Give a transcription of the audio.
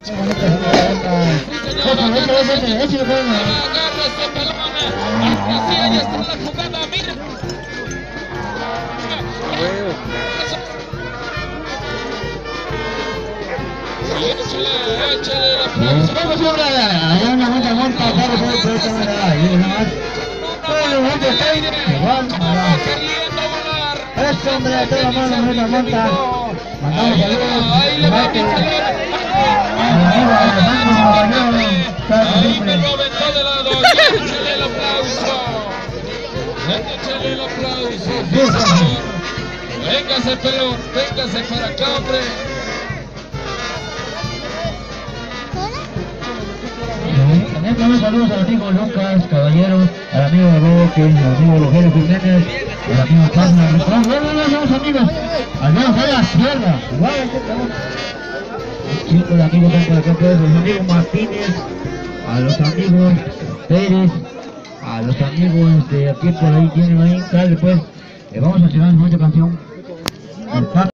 Este hombre de toda mano me la monta. Mandamos saludos. Ahí le va a quitar. Ahí me lo aventó de lado. Échale el aplauso. Échale el aplauso. Véngase, pelón. Véngase para acá, hombre. También saludos al amigo Lucas Caballero, al amigo Roque, al amigo Rogelio Jiménez, al amigo Carlos. Vamos amigos, allá a la izquierda. Chicos, el amigo que por acá, pues, los amigos Martínez, a los amigos Pérez, a los amigos de aquí por ahí tienen ahí, sale pues, vamos a tirar nuestra canción.